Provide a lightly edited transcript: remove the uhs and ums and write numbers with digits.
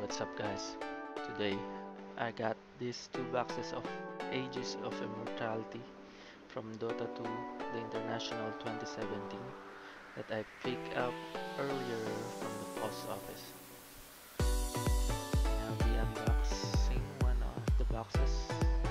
what's up guys? Today I got these two boxes of Aegis of Immortality from DOTA 2, the International 2017 that I picked up earlier from the post office. I'll be unboxing one of the boxes.